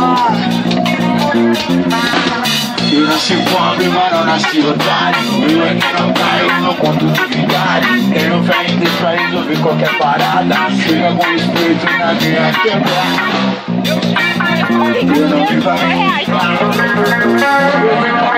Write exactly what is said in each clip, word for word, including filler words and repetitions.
Eu nasci pobre, mas não nasci otário. Eu é que não caio no conto de vigário. Tenho fé em Deus pra resolver qualquer parada. Chega com respeito na minha quebrada. Eu não vivo a mentir. Eu venho pra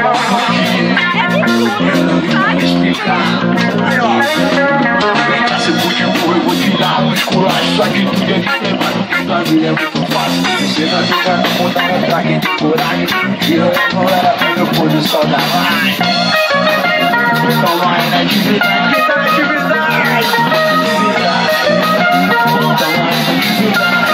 eu não vivo a me explicar. Vem cá, se pude empurra, eu vou te dar um esculacho. Só que tudo é de ter, mas no fim da vida é muito fácil. Você não fica no mundo, não pra quem tem coragem. E eu não era pra meu pôr do sol da live. Então vai na atividade, que tá na atividade. Então vai na atividade.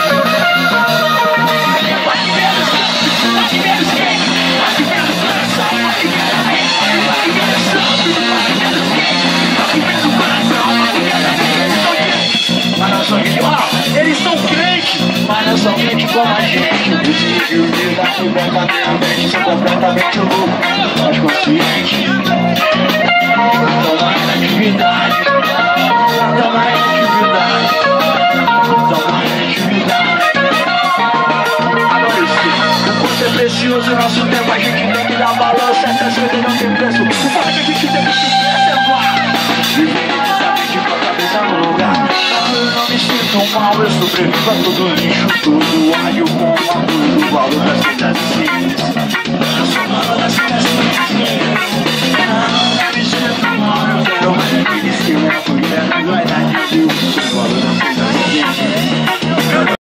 Eles são crentes, mas não são crentes como a gente. O desvio de vida que vem com a minha mente. Sou completamente louco, mas consciente. Então vai na atividade. Então vai na atividade. Então vai na atividade. Agora sim, o curso é precioso. Nosso tempo a gente tem que dar valor. Certas coisas não tem preço. O fato é que a gente tem que se preservar. Viver intensamente com a cabeça no lugar. Eu não me sinto mal, eu sobrevivo a todo lixo, todo alho com a dor do valor das coisas assim.